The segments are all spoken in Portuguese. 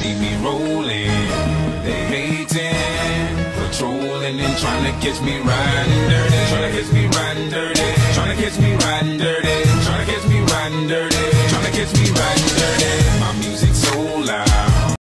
leave me rolling. They hating, patrolling and trying to catch me riding dirty. Trying to catch me riding dirty. Trying to catch me riding dirty. Trying to catch me riding dirty. Trying to catch me riding dirty. My music's so loud.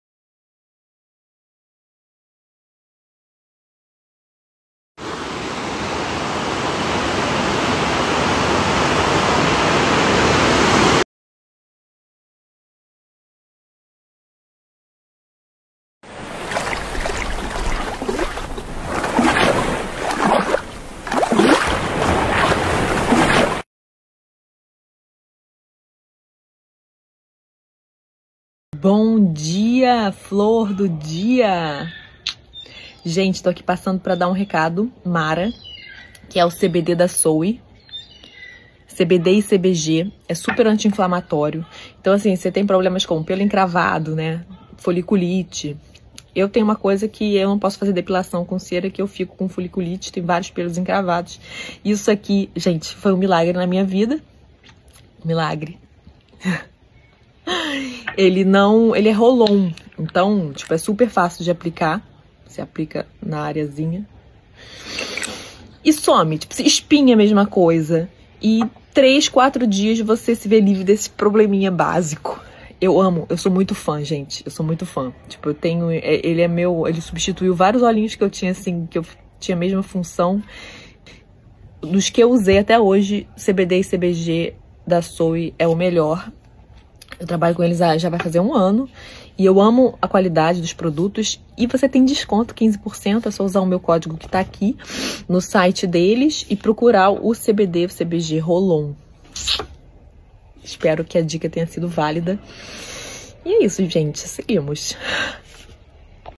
Bom dia, flor do dia! Gente, tô aqui passando para dar um recado, Mara, que é o CBD da Zoe. CBD e CBG, é super anti-inflamatório. Então, assim, você tem problemas como pelo encravado, né? Foliculite. Eu tenho uma coisa que eu não posso fazer depilação com cera, que eu fico com foliculite, tem vários pelos encravados. Isso aqui, gente, foi um milagre na minha vida. Milagre. Ele é roll-on, então, tipo, é super fácil de aplicar. Você aplica na areazinha e some, tipo, se espinha a mesma coisa. E 3, 4 dias você se vê livre desse probleminha básico. Eu amo, eu sou muito fã, gente, eu sou muito fã. Tipo, eu tenho, ele substituiu vários olhinhos que eu tinha, assim, que eu tinha a mesma função. Dos que eu usei até hoje, CBD e CBG da Zoe é o melhor. Eu trabalho com eles já vai fazer 1 ano. E eu amo a qualidade dos produtos. E você tem desconto, 15%. É só usar o meu código que tá aqui no site deles. E procurar o CBD, o CBG Roll-On. Espero que a dica tenha sido válida. E é isso, gente. Seguimos.